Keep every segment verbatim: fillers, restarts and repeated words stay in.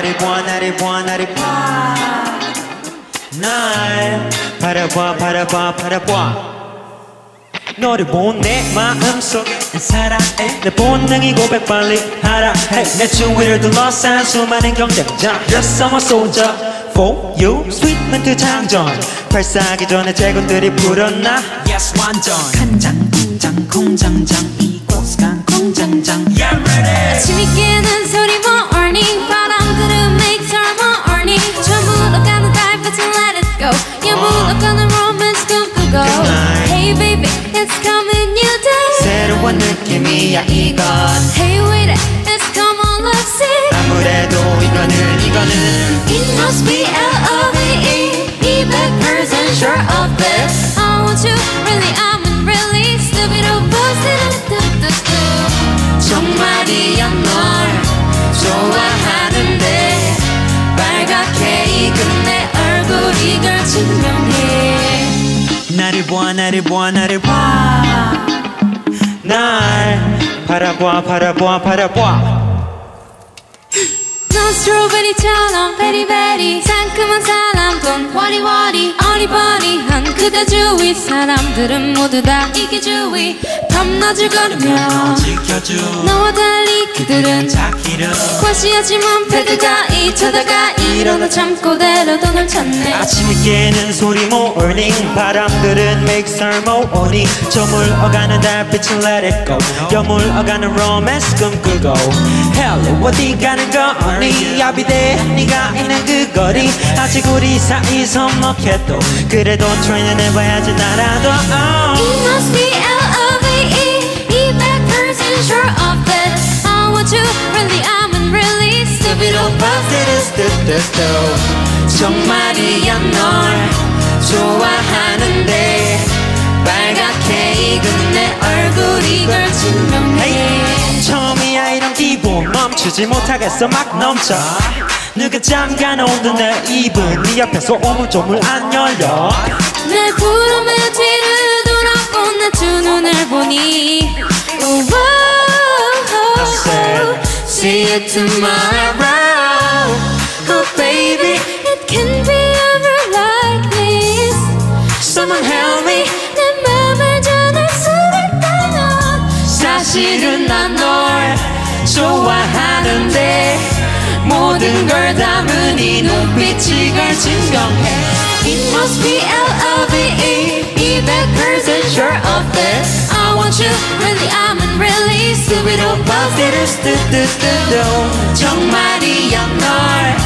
나를 봐 나를 봐 나를 봐 날 바라봐 바라봐 바라봐 너를 본 내 마음속에 사랑해 내 본능이 고백 빨리 하라 해 내 주위를 둘러싼 수많은 경쟁자 Just summer soldier for you sweet 멘트 장전 발사하기 전에 제군들이 불었나 Yes 완전 간장 공장 공장장 이곳 간 공장장 Yeah ready 아침이 깨는 소리 morning 바람들은 make her morning 저 물러가는 달빛은 let it go 야 물러가는 romance 꿈꾸고 Hey baby it's coming new day 새로운 느낌이야 이건 Hey wait it's come on let's see 아무래도 이거는 이거는 It must be L-O-V-E Be that person sure of this I want you really I'm really stupid opposite 정말이야 널 좋아하는데 빨갛게 익은 내 얼굴 이걸 증명해 나를 봐 나를 봐 나를 봐날 바라봐 바라봐 바라봐 넌 스트로베리처럼 베리베리 상큼한 사람 돈 와리와리 어리버리한 그대 주위 사람들은 모두 다 이기주의 밤낮을 걸으며 지켜줘 너와 달리 그들은 자기를 과시하지만 패드가 잊혀다가 일어나 참고대로도 널 찾네 아침이 깨는 소리 morning 바람들은 makes her morning 저물어가는 달빛은 let it go 여물어가는 romance 꿈꾸고 Hello 어디 가는 거니 I'll be there 네가 있는 그 거리 아직 우리 사이 서먹해도 그래도 트레이는 해봐야지 나라도 oh. It must be L-O-V-E Be that person sure of this I want you really I'm really stupid 정말이야 널 좋아하는데 빨갛게 익은 내 얼굴 이걸 증명해 hey, 처음이야 이런 기분 멈추지 못하겠어 막 넘쳐 누가 잠가놓은 내 입은 네 옆에서 오물조물 안 열려 내 부름에 뒤를 돌아본 내 두 눈을 보니 oh, I said see you tomorrow oh baby It can be ever like this Someone help me 내 맘을 전할 수 있다면 사실은 난 널 좋아하는데 모든 걸 담은 이 눈빛이 걸 증명해 It must be L-O-V-E Be that person sure of this I want you really I'm really stupid 정말이야 널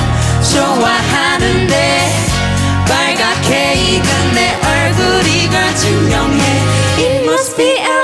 좋아하는데 빨갛게 익은 내 얼굴 이걸 증명해 It must be L